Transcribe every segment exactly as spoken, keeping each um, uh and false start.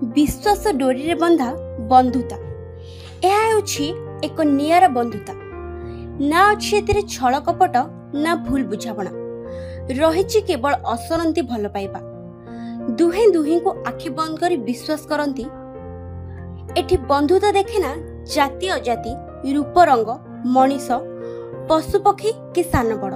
विश्वास डोरी रे बंधा बंधुता। यह ହେଉଛି ଏକ ନିଆରା ବନ୍ଧୁତା। ନା ଅଛି ଏଥିରେ ଛଳ କପଟ ନା ଭୁଲ ବୁଝାବଣା, ରହିଛି କେବଳ ଅସରନ୍ତି ଭଲ ପାଇବା। ଦୁହେଁ ଦୁହିଁଙ୍କୁ ଆଖି ବନ୍ଦ କରି ବିଶ୍ୱାସ କରନ୍ତି। ଏଠି ବନ୍ଧୁତା ଦେଖେ ନା ଜାତି ଅଜାତି, ରୂପ ରଙ୍ଗ, ମଣିଷ, ପଶୁପକ୍ଷୀ କି ସାନ ବଡ଼।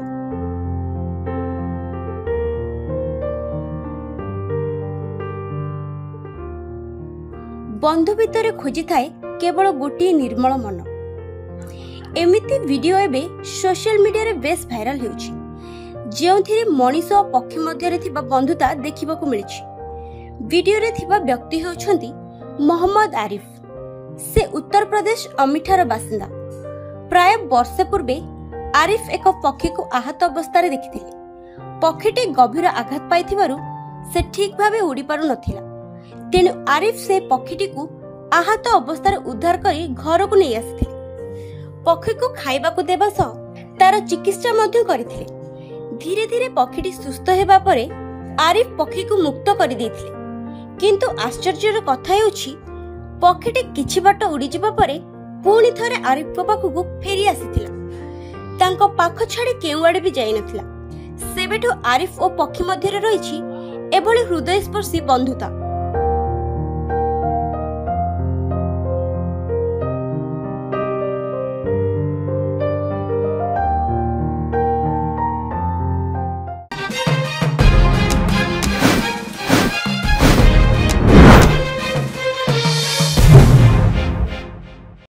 ବନ୍ଧୁ ଭିତରେ ଖୋଜିଥାଏ କେବଳ ଗୋଟିଏ ନିର୍ମଳ ମନ। ଏମିତି ଭିଡିଓ ଏବେ ସୋସିଆଲ ମିଡିଆରେ ବେଶ ଭାଇରାଲ ହେଉଛି, ଯେଉଁଥିରେ ମଣିଷ ଓ ପକ୍ଷୀ ମଧ୍ୟରେ ଥିବା ବନ୍ଧୁତା ଦେଖିବାକୁ ମିଳିଛି। ଭିଡିଓରେ ଥିବା ବ୍ୟକ୍ତି ହେଉଛନ୍ତି ମହମ୍ମଦ ଆରିଫ। ସେ ଉତ୍ତରପ୍ରଦେଶ ଅମିଠାର ବାସିନ୍ଦା। ପ୍ରାୟ ବର୍ଷେ ପୂର୍ବେ ଆରିଫ ଏକ ପକ୍ଷୀକୁ ଆହତ ଅବସ୍ଥାରେ ଦେଖିଥିଲେ। ପକ୍ଷୀଟି ଗଭୀର ଆଘାତ ପାଇଥିବାରୁ ସେ ଠିକ୍ ଭାବେ ଉଡ଼ି ପାରୁନଥିଲା। ତେଣୁ ଆରିଫ ସେ ପକ୍ଷୀଟିକୁ ଆହତ ଅବସ୍ଥାରେ ଉଦ୍ଧାର କରି ଘରକୁ ନେଇ ଆସିଥିଲେ। ପକ୍ଷୀକୁ ଖାଇବାକୁ ଦେବା ସହ ତାର ଚିକିତ୍ସା ମଧ୍ୟ କରିଥିଲେ। ଧୀରେ ଧୀରେ ପକ୍ଷୀଟି ସୁସ୍ଥ ହେବା ପରେ ଆରିଫ ପକ୍ଷୀକୁ ମୁକ୍ତ କରିଦେଇଥିଲେ। କିନ୍ତୁ ଆଶ୍ଚର୍ଯ୍ୟର କଥା ହେଉଛି, ପକ୍ଷୀଟି କିଛି ବାଟ ଉଡ଼ିଯିବା ପରେ ପୁଣି ଥରେ ଆରିଫଙ୍କ ପାଖକୁ ଫେରି ଆସିଥିଲା। ତାଙ୍କ ପାଖ ଛାଡ଼ି କେଉଁଆଡ଼େ ବି ଯାଇନଥିଲା। ସେବେଠୁ ଆରିଫ ଓ ପକ୍ଷୀ ମଧ୍ୟରେ ରହିଛି ଏଭଳି ହୃଦୟସ୍ପର୍ଶୀ ବନ୍ଧୁତା।